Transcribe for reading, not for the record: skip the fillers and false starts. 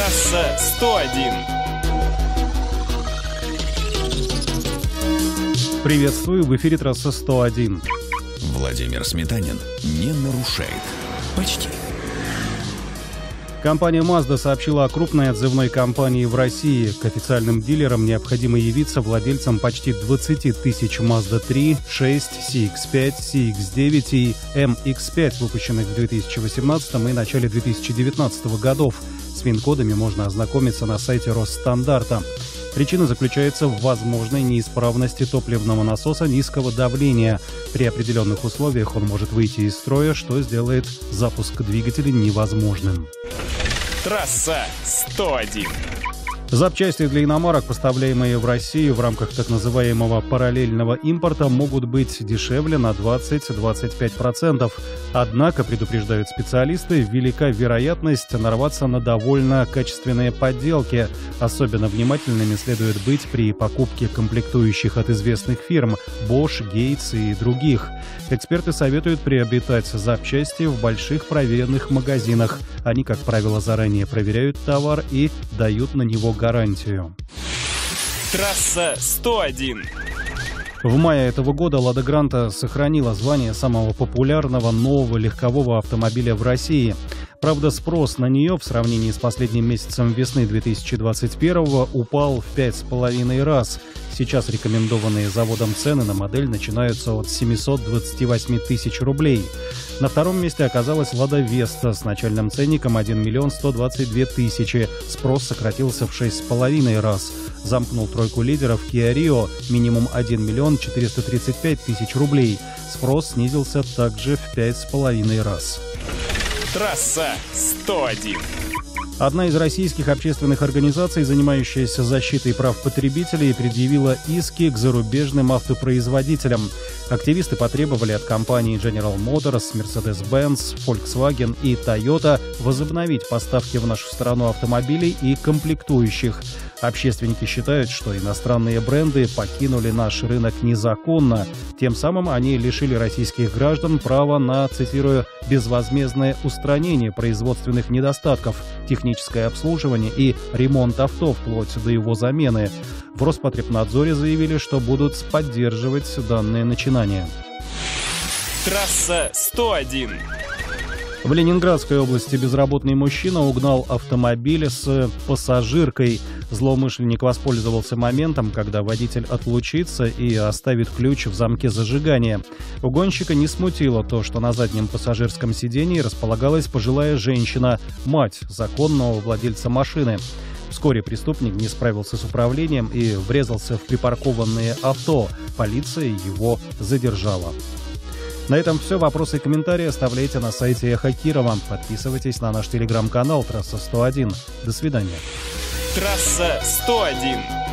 Трасса 101. Приветствую, в эфире трасса 101. Владимир Сметанин не нарушает. Почти. Компания Mazda сообщила о крупной отзывной кампании в России. К официальным дилерам необходимо явиться владельцам почти 20 тысяч Mazda 3, 6, CX-5, CX-9 и MX-5, выпущенных в 2018 и начале 2019 годов. С ВИН-кодами можно ознакомиться на сайте Росстандарта. Причина заключается в возможной неисправности топливного насоса низкого давления. При определенных условиях он может выйти из строя, что сделает запуск двигателя невозможным. Трасса 101. Запчасти для иномарок, поставляемые в Россию в рамках так называемого параллельного импорта, могут быть дешевле на 20-25%. Однако, предупреждают специалисты, велика вероятность нарваться на довольно качественные подделки. Особенно внимательными следует быть при покупке комплектующих от известных фирм Bosch, Gates и других. Эксперты советуют приобретать запчасти в больших проверенных магазинах. Они, как правило, заранее проверяют товар и дают на него гарантию. Трасса 101. В мае этого года «Лада Гранта» сохранила звание самого популярного нового легкового автомобиля в России. Правда, спрос на нее в сравнении с последним месяцем весны 2021-го упал в 5,5 раз. Сейчас рекомендованные заводом цены на модель начинаются от 728 тысяч рублей. На втором месте оказалась «Лада Веста» с начальным ценником 1 миллион 122 тысячи. Спрос сократился в 6,5 раз. Замкнул тройку лидеров Kia Rio, минимум 1 миллион 435 тысяч рублей. Спрос снизился также в 5,5 раз. Трасса 101. Одна из российских общественных организаций, занимающаяся защитой прав потребителей, предъявила иски к зарубежным автопроизводителям. Активисты потребовали от компаний General Motors, Mercedes-Benz, Volkswagen и Toyota возобновить поставки в нашу страну автомобилей и комплектующих. Общественники считают, что иностранные бренды покинули наш рынок незаконно. Тем самым они лишили российских граждан права на, цитирую, «безвозмездное устранение производственных недостатков, техническое обслуживание и ремонт авто вплоть до его замены». В Роспотребнадзоре заявили, что будут поддерживать данное начинание. Трасса 101. В Ленинградской области безработный мужчина угнал автомобиль с пассажиркой. Злоумышленник воспользовался моментом, когда водитель отлучится и оставит ключ в замке зажигания. Угонщика не смутило то, что на заднем пассажирском сидении располагалась пожилая женщина, мать законного владельца машины. Вскоре преступник не справился с управлением и врезался в припаркованные авто. Полиция его задержала. На этом все. Вопросы и комментарии оставляйте на сайте Эхо Кирова. Подписывайтесь на наш телеграм-канал «Трасса 101». До свидания. Трасса 101.